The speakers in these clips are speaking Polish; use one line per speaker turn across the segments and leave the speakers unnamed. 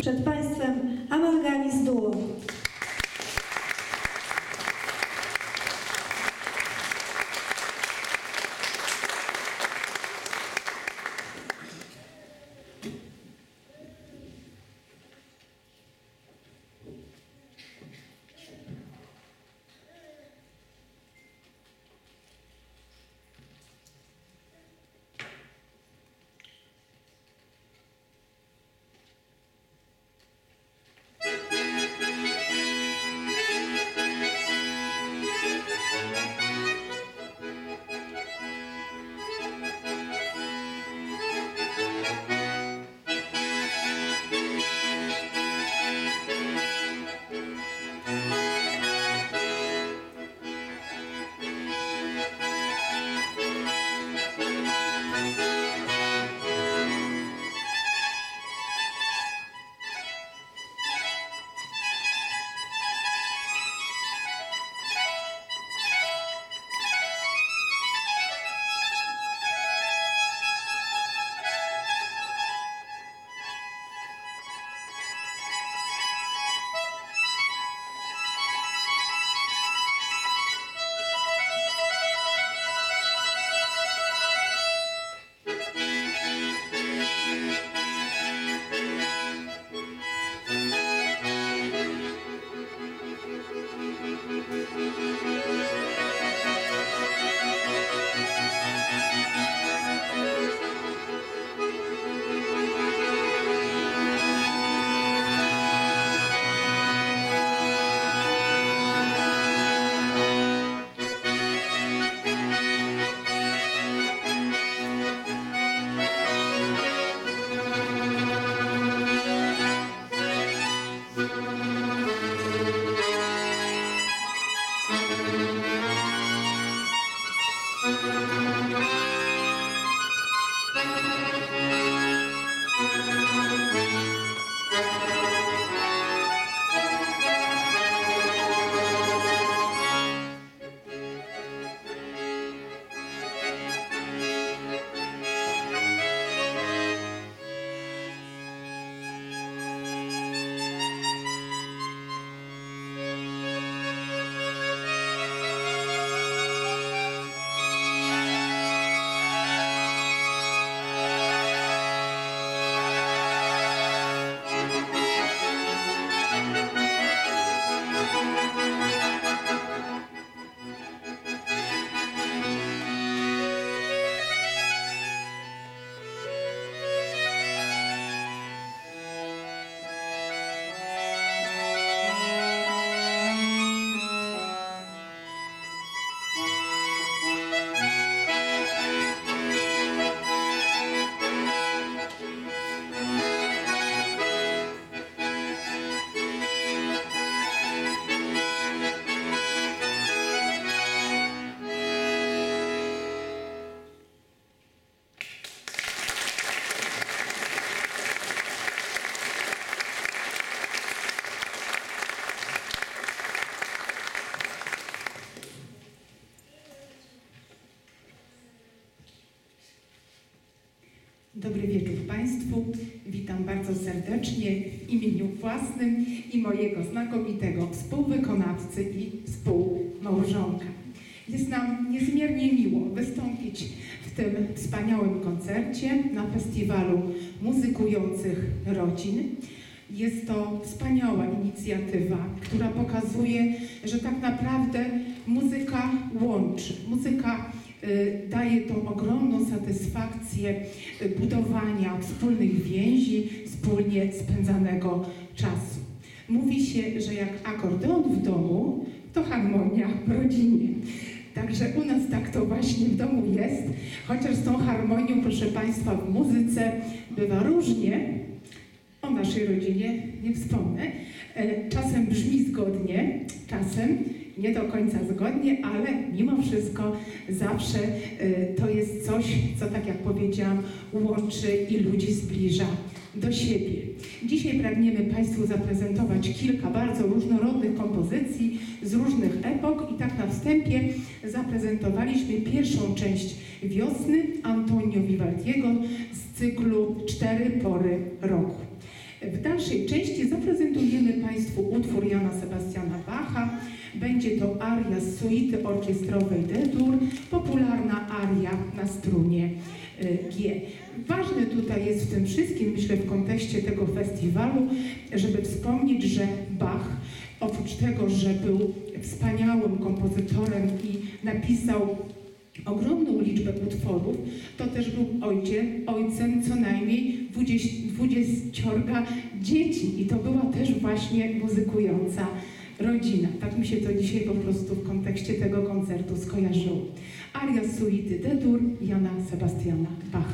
Przed Państwem Amarganis Duo.
Dobry wieczór Państwu. Witam bardzo serdecznie w imieniu własnym i mojego znakomitego współwykonawcy i współmałżonka. Jest nam niezmiernie miło wystąpić w tym wspaniałym koncercie na Festiwalu Muzykujących Rodzin. Jest to wspaniała inicjatywa, która pokazuje, że tak naprawdę muzyka łączy. Muzyka daje tą ogromną satysfakcję budowania wspólnych więzi, wspólnie spędzanego czasu. Mówi się, że jak akordeon w domu, to harmonia w rodzinie. Także u nas tak to właśnie w domu jest, chociaż z tą harmonią, proszę Państwa, w muzyce bywa różnie. O naszej rodzinie nie wspomnę. Czasem brzmi zgodnie, czasem nie do końca zgodnie, ale mimo wszystko zawsze to jest coś, co, tak jak powiedziałam, łączy i ludzi zbliża do siebie. Dzisiaj pragniemy Państwu zaprezentować kilka bardzo różnorodnych kompozycji z różnych epok i tak na wstępie zaprezentowaliśmy pierwszą część Wiosny Antonio Vivaldiego z cyklu 4 pory roku. W dalszej części zaprezentujemy Państwu utwór Jana Sebastiana Bacha. Będzie to aria z suity orkiestrowej D-dur, popularna aria na strunie G. Ważne tutaj jest w tym wszystkim, myślę w kontekście tego festiwalu, żeby wspomnieć, że Bach oprócz tego, że był wspaniałym kompozytorem i napisał ogromną liczbę utworów, to też był ojcem co najmniej 20 dzieci i to była też właśnie muzykująca rodzina. Tak mi się to dzisiaj po prostu w kontekście tego koncertu skojarzyło. Aria z suity D-dur Jana Sebastiana Bacha.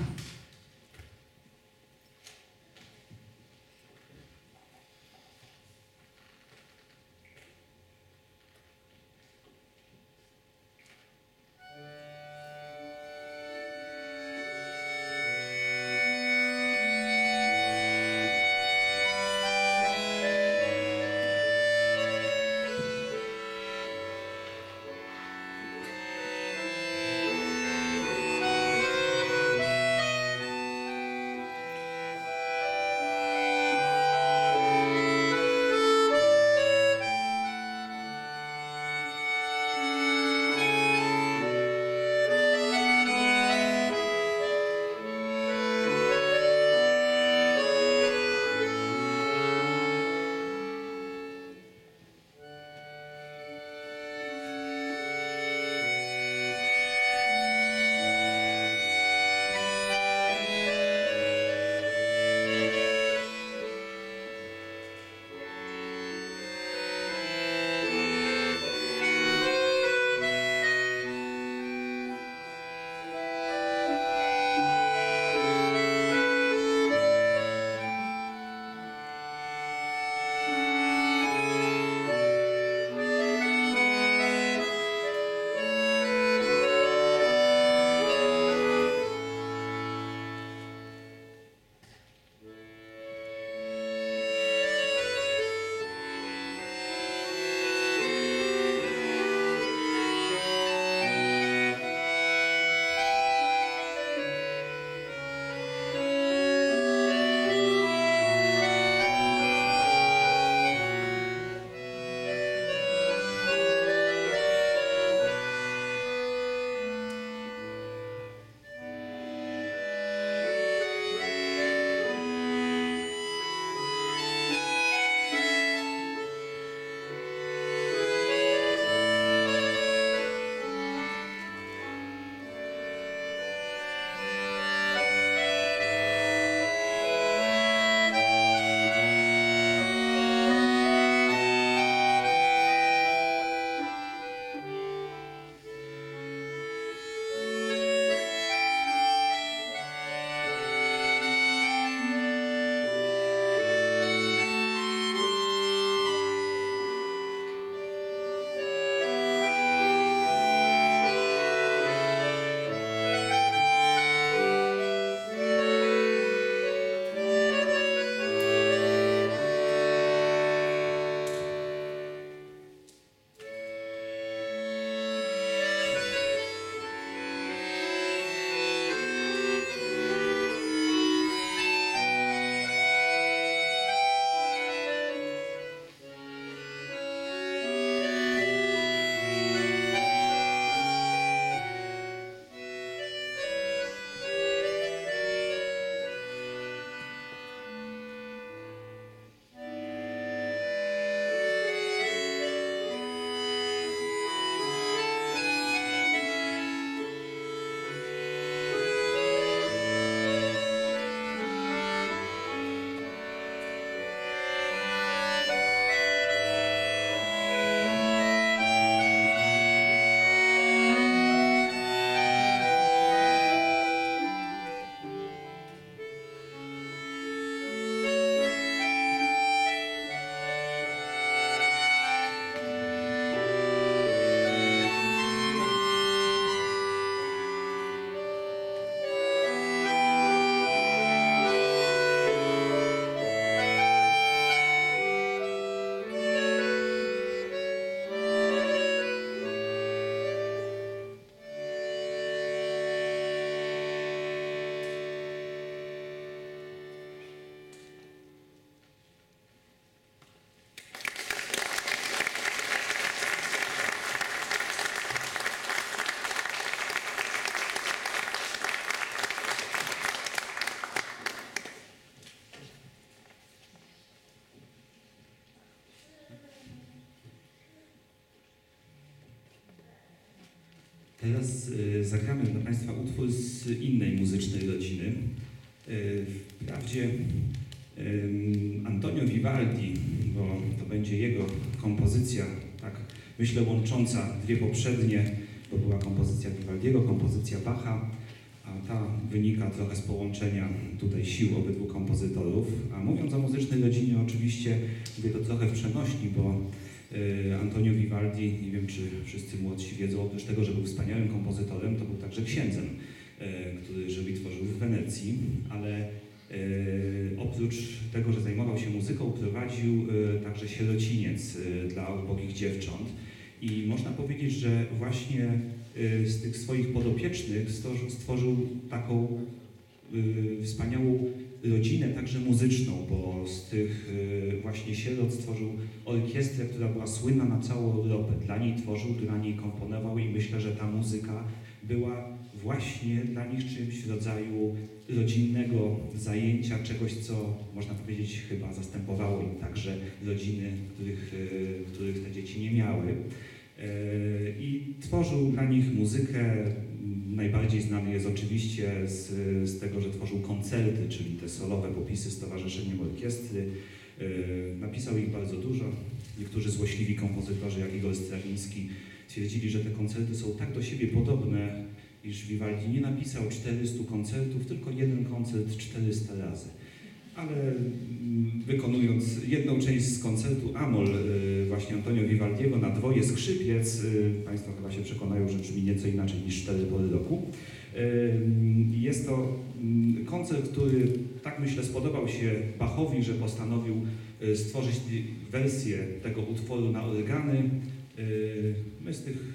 Teraz zagramy dla Państwa utwór z innej muzycznej rodziny. Wprawdzie Antonio Vivaldi, bo to będzie jego kompozycja, tak myślę, łącząca dwie poprzednie, bo była kompozycja Vivaldiego, kompozycja Bacha, a ta wynika trochę z połączenia tutaj sił obydwu kompozytorów. A mówiąc o muzycznej rodzinie, oczywiście mówię to trochę w przenośni, bo Antonio Vivaldi, nie wiem czy wszyscy młodsi wiedzą, oprócz tego, że był wspaniałym kompozytorem, to był także księdzem, który żył i tworzył w Wenecji, ale oprócz tego, że zajmował się muzyką, prowadził także sierociniec dla ubogich dziewcząt i można powiedzieć, że właśnie z tych swoich podopiecznych stworzył taką wspaniałą rodzinę, także muzyczną, bo z tych właśnie sierot stworzył orkiestrę, która była słynna na całą Europę. Dla niej tworzył, dla niej komponował i myślę, że ta muzyka była właśnie dla nich czymś w rodzaju rodzinnego zajęcia, czegoś, co można powiedzieć chyba zastępowało im także rodziny, których te dzieci nie miały. I tworzył dla nich muzykę. Najbardziej znany jest oczywiście z tego, że tworzył koncerty, czyli te solowe popisy z Towarzyszeniem Orkiestry. Napisał ich bardzo dużo. Niektórzy złośliwi kompozytorzy, jak Igor Strawiński, twierdzili, że te koncerty są tak do siebie podobne, iż Vivaldi nie napisał 400 koncertów, tylko jeden koncert 400 razy. Ale wykonując jedną część z koncertu Amol właśnie Antonio Vivaldiego na dwoje skrzypiec, Państwo chyba się przekonają, że brzmi nieco inaczej niż 4 pory roku. Jest to koncert, który, tak myślę, spodobał się Bachowi, że postanowił stworzyć wersję tego utworu na organy. My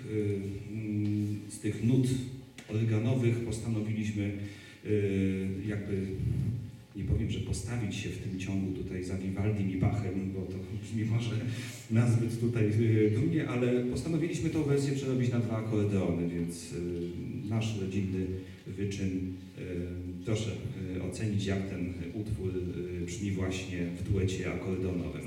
z tych nut organowych postanowiliśmy jakby, nie powiem, że postawić się w tym ciągu tutaj za Vivaldim i Bachem, bo to brzmi może nazbyt tutaj dumnie, ale postanowiliśmy tą wersję przerobić na 2 akordeony, więc nasz rodzinny wyczyn, proszę ocenić, jak ten utwór brzmi właśnie w duecie akordeonowym.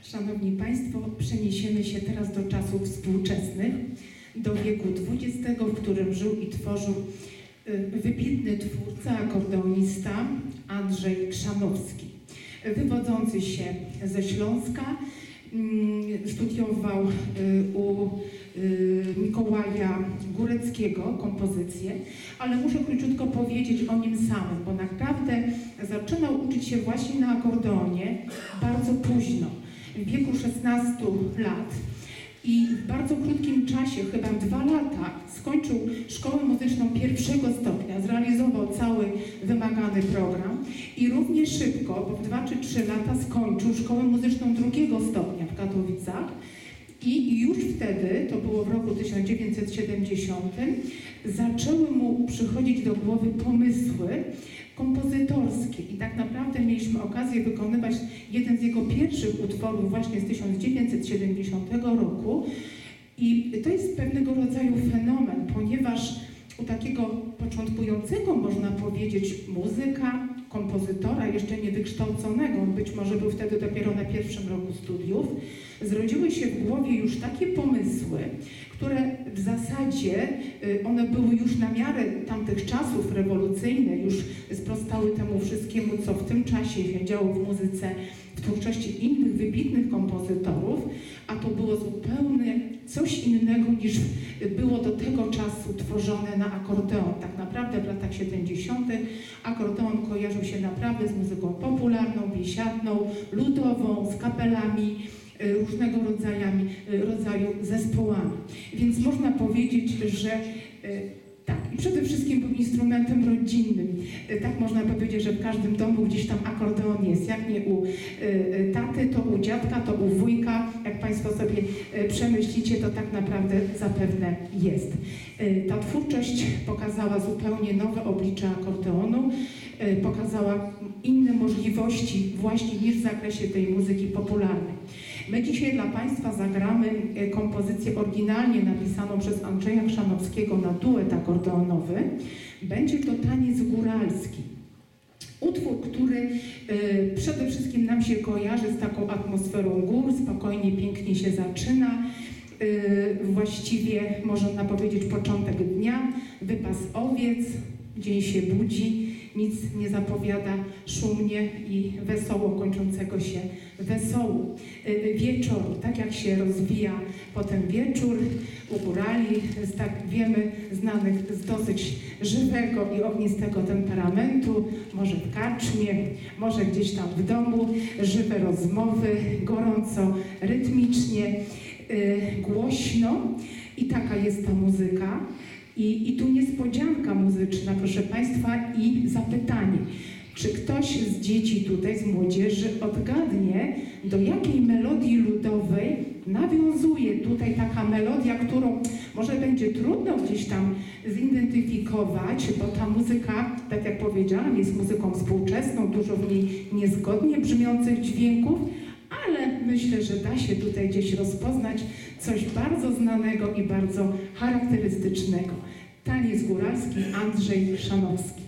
Szanowni Państwo, przeniesiemy się teraz do czasów współczesnych, do wieku XX, w którym żył i tworzył wybitny twórca, akordeonista Andrzej Chrzanowski. Wywodzący się ze Śląska, studiował u Mikołaja Góreckiego kompozycję, ale muszę króciutko powiedzieć o nim samym, bo naprawdę zaczynał uczyć się właśnie na akordeonie bardzo późno, w wieku 16 lat. I w bardzo krótkim czasie, chyba 2 lata, skończył szkołę muzyczną pierwszego stopnia, zrealizował cały wymagany program i równie szybko, bo w 2 czy 3 lata skończył szkołę muzyczną drugiego stopnia w Katowicach i już wtedy, to było w roku 1970, zaczęły mu przychodzić do głowy pomysły kompozytorskie i tak naprawdę mieliśmy okazję wykonywać jeden z jego pierwszych utworów właśnie z 1970 roku i to jest pewnego rodzaju fenomen, ponieważ u takiego początkującego, można powiedzieć, muzyka, kompozytora, jeszcze niewykształconego, on być może był wtedy dopiero na pierwszym roku studiów, zrodziły się w głowie już takie pomysły, które w zasadzie one były już na miarę tamtych czasów, rewolucyjne, już sprostały temu wszystkiemu, co w tym czasie się działo w muzyce, w twórczości innych wybitnych kompozytorów, a to było zupełnie coś innego niż było do tego czasu tworzone na akordeon. Tak naprawdę w latach 70. akordeon kojarzył się naprawdę z muzyką popularną, biesiadną, ludową, z kapelami, różnego rodzaju zespołami. Więc można powiedzieć, że tak, i przede wszystkim był instrumentem rodzinnym. Tak można powiedzieć, że w każdym domu gdzieś tam akordeon jest. Jak nie u taty, to u dziadka, to u wujka. Jak Państwo sobie przemyślicie, to tak naprawdę zapewne jest. Ta twórczość pokazała zupełnie nowe oblicze akordeonu, pokazała inne możliwości właśnie niż w zakresie tej muzyki popularnej. My dzisiaj dla Państwa zagramy kompozycję oryginalnie napisaną przez Andrzeja Chrzanowskiego na duet akordeonowy. Będzie to taniec góralski. Utwór, który przede wszystkim nam się kojarzy z taką atmosferą gór, spokojnie, pięknie się zaczyna. Właściwie można powiedzieć początek dnia, wypas owiec, dzień się budzi, nic nie zapowiada szumnie i wesoło kończącego się wesoło wieczoru. Tak jak się rozwija potem wieczór u górali, tak wiemy, znanych z dosyć żywego i ognistego temperamentu, może w karczmie, może gdzieś tam w domu, żywe rozmowy, gorąco, rytmicznie, głośno i taka jest ta muzyka. I tu niespodzianka muzyczna, proszę Państwa, i zapytanie. Czy ktoś z dzieci tutaj, z młodzieży odgadnie, do jakiej melodii ludowej nawiązuje tutaj taka melodia, którą może będzie trudno gdzieś tam zidentyfikować, bo ta muzyka, tak jak powiedziałam, jest muzyką współczesną, dużo w niej niezgodnie brzmiących dźwięków, ale myślę, że da się tutaj gdzieś rozpoznać coś bardzo znanego i bardzo charakterystycznego. Taniec góralski, Andrzej Chrzanowski.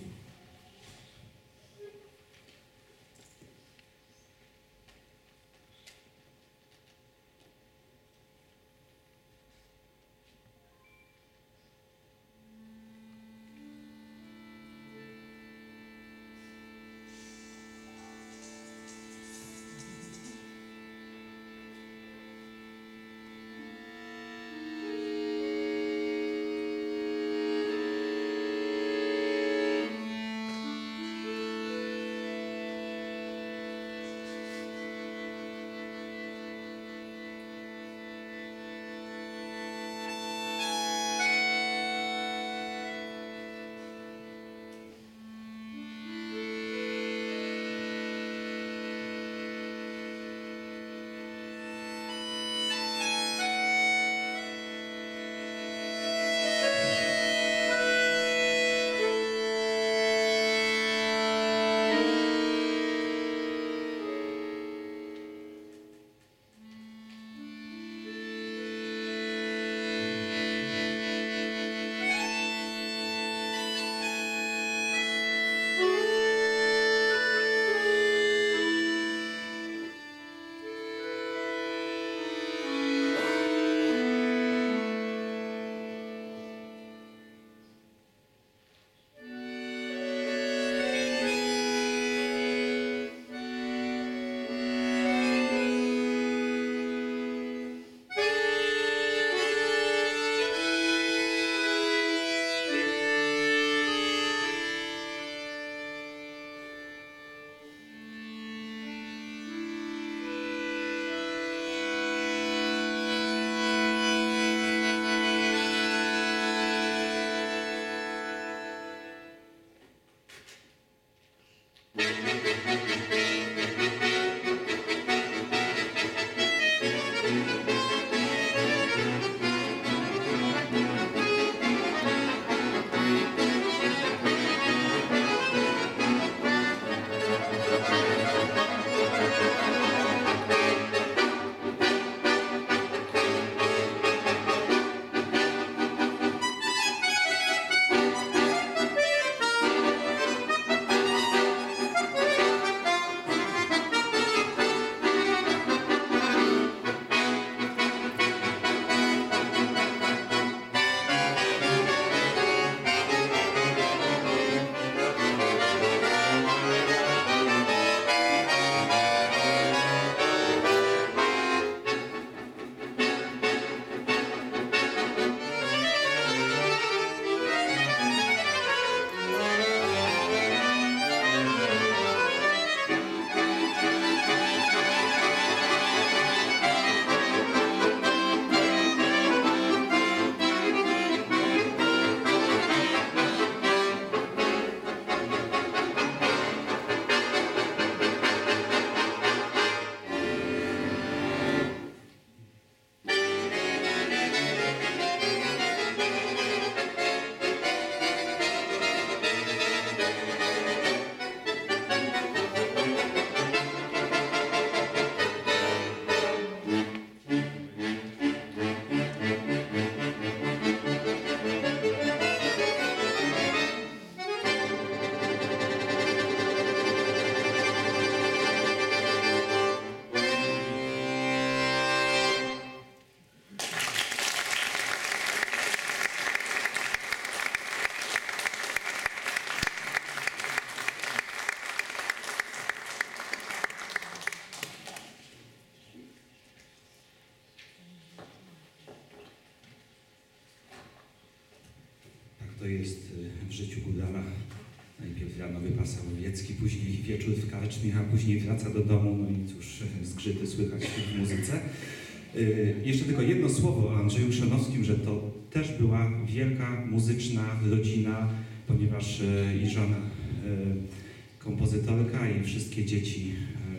jest w życiu Gudala. Najpierw rano wypasa łowiecki, później wieczór w karczmie, a później wraca do domu, no i cóż, zgrzyty słychać w muzyce. Jeszcze tylko jedno słowo o Andrzeju Chrzanowskim, że to też była wielka muzyczna rodzina, ponieważ i żona kompozytorka i wszystkie dzieci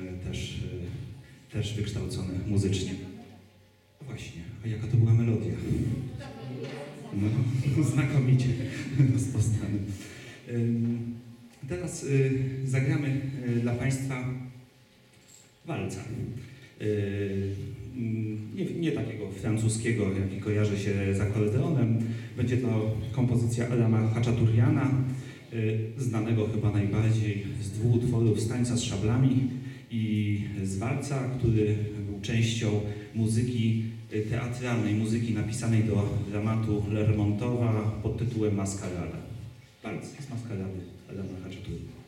też wykształcone muzycznie. Właśnie, a jaka to była melodia? No, znakomicie rozpoznany. Teraz zagramy dla Państwa walca. Nie takiego francuskiego, jaki kojarzy się z akordeonem. Będzie to kompozycja Adama Hachaturiana, znanego chyba najbardziej z 2 utworów, z Tańca z szablami i z walca, który był częścią muzyki teatralnej, muzyki napisanej do dramatu Lermontowa pod tytułem Maskarada. Walc z Maskarady Adama Hachaturiana.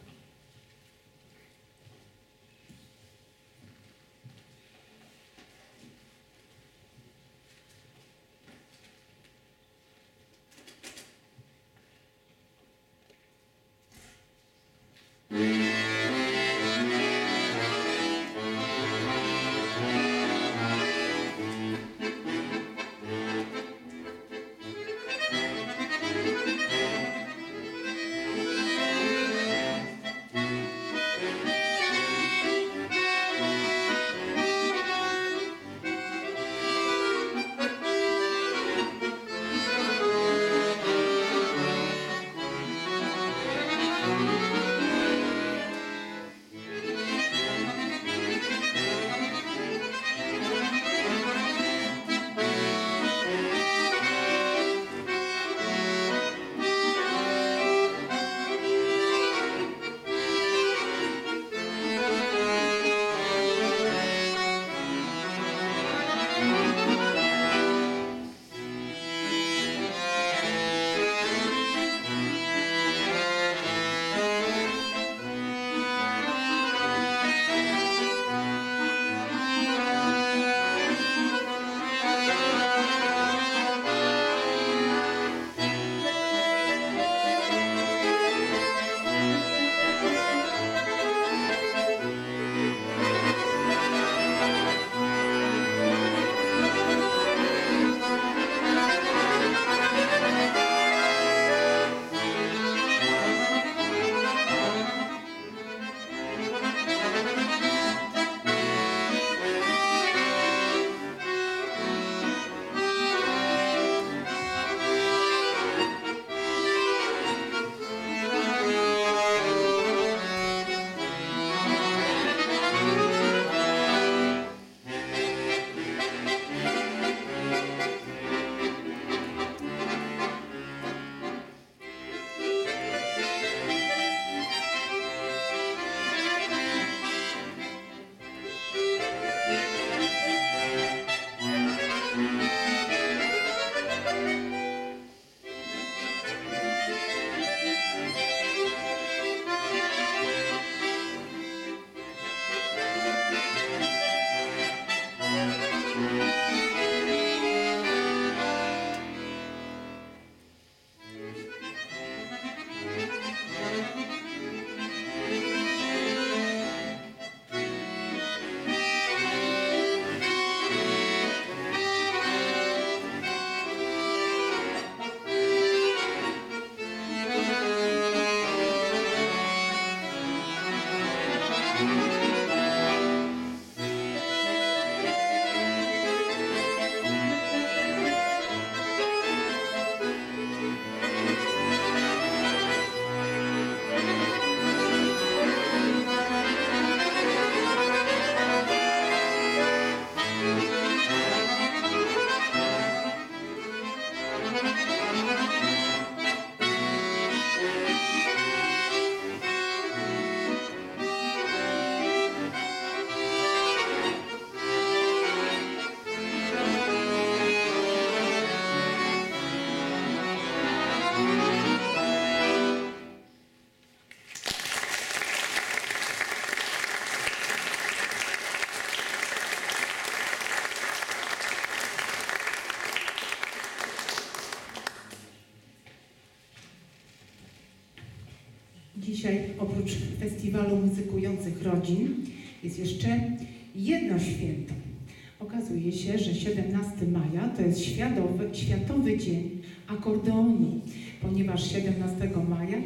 oprócz Festiwalu Muzykujących Rodzin jest jeszcze jedno święto. Okazuje się, że 17 maja to jest Światowy Dzień Akordeonu, ponieważ 17 maja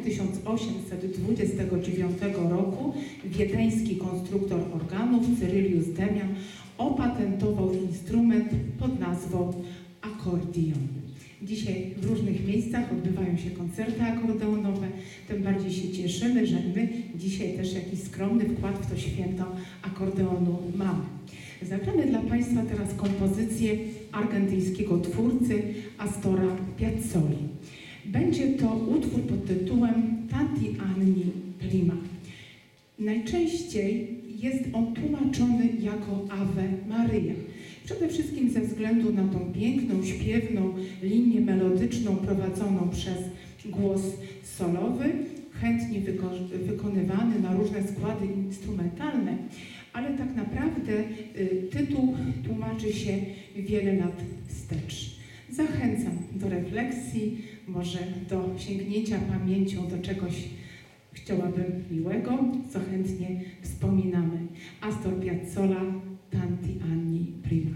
1829 roku wiedeński konstruktor organów Cyrylius Demian opatentował instrument pod nazwą akordion. Dzisiaj w różnych miejscach odbywają się koncerty akordeonowe, tym bardziej się cieszymy, że my dzisiaj też jakiś skromny wkład w to święto akordeonu mamy. Zagramy dla Państwa teraz kompozycję argentyńskiego twórcy Astora Piazzoli. Będzie to utwór pod tytułem Tanti anni prima. Najczęściej jest on tłumaczony jako Ave Maria. Przede wszystkim ze względu na tą piękną, śpiewną linię melodyczną prowadzoną przez głos solowy, chętnie wykonywany na różne składy instrumentalne, ale tak naprawdę tytuł tłumaczy się wiele lat wstecz. Zachęcam do refleksji, może do sięgnięcia pamięcią do czegoś chciałabym miłego, co chętnie wspominamy. Astor Piazzolla, Tanti anni prima.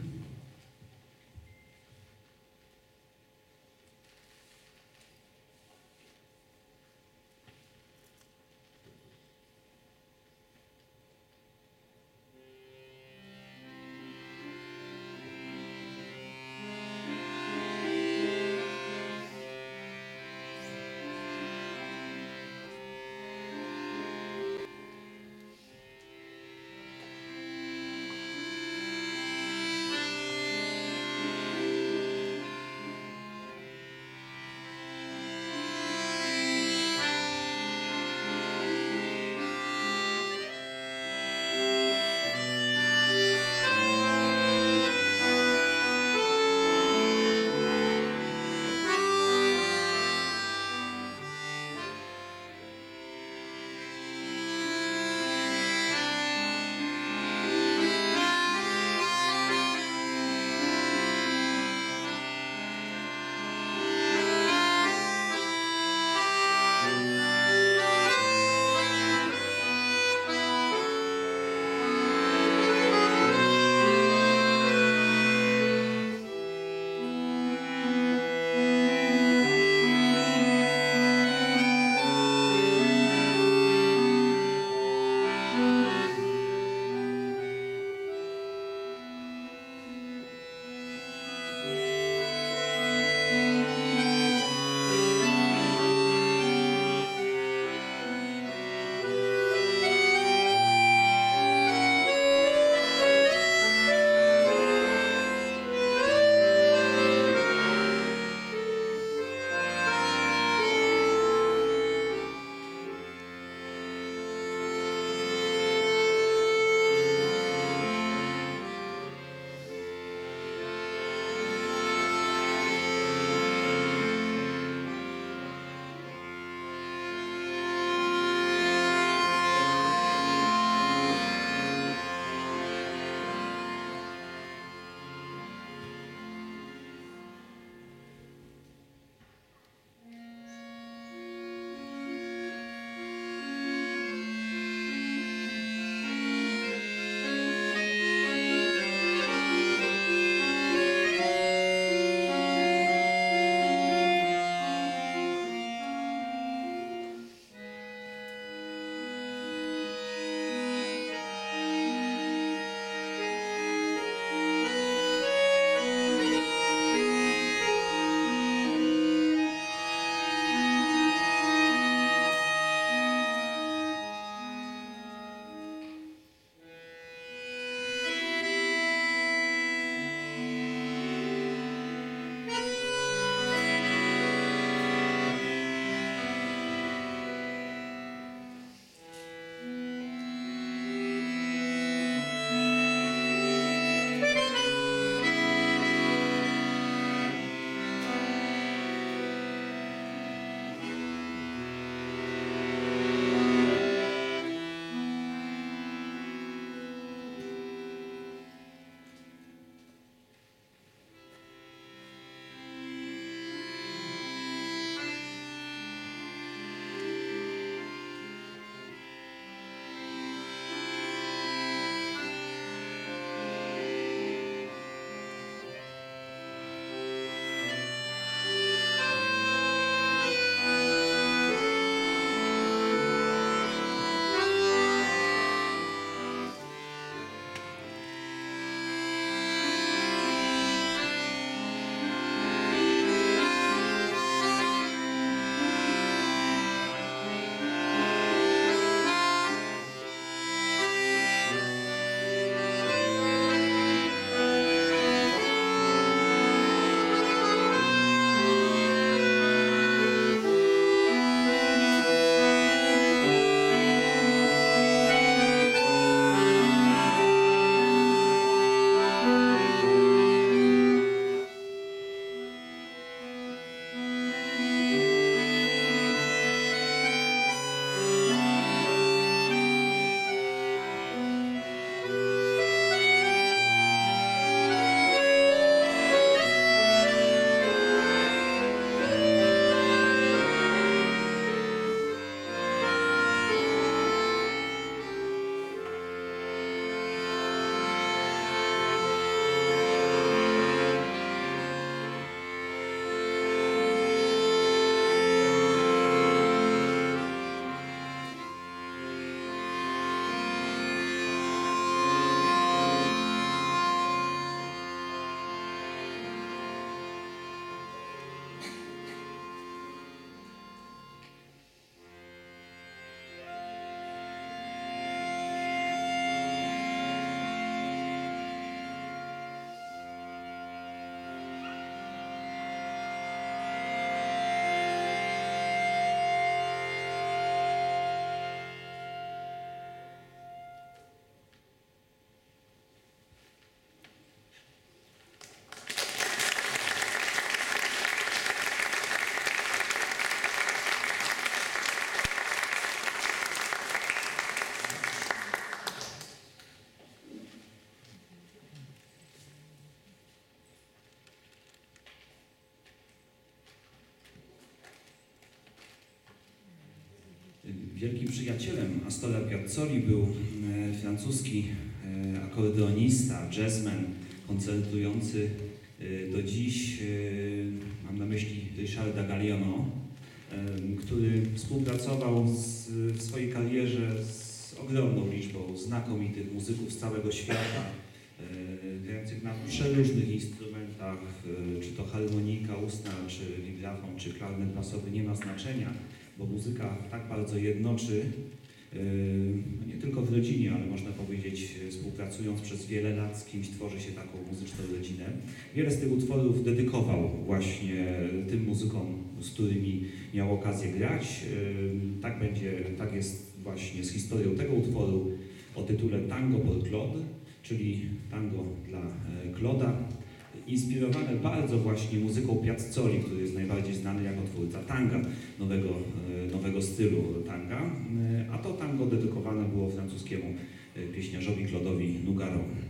Wielkim przyjacielem Astora Piazzoli był francuski akordeonista, jazzman, koncertujący do dziś, mam na myśli Richarda Galliano, który współpracował w swojej karierze z ogromną liczbą znakomitych muzyków z całego świata, grających na przeróżnych instrumentach, czy to harmonika ustna, czy vibrafon, czy klarnet basowy, nie ma znaczenia, bo muzyka tak bardzo jednoczy, nie tylko w rodzinie, ale można powiedzieć, współpracując przez wiele lat z kimś, tworzy się taką muzyczną rodzinę. Wiele z tych utworów dedykował właśnie tym muzykom, z którymi miał okazję grać. Tak jest właśnie z historią tego utworu o tytule Tango por Claude, czyli tango dla Claude'a, inspirowane bardzo właśnie muzyką Piazzoli, który jest najbardziej znany jako twórca tanga, nowego stylu tanga, a to tango dedykowane było francuskiemu pieśniarzowi Claude'owi Nougaro.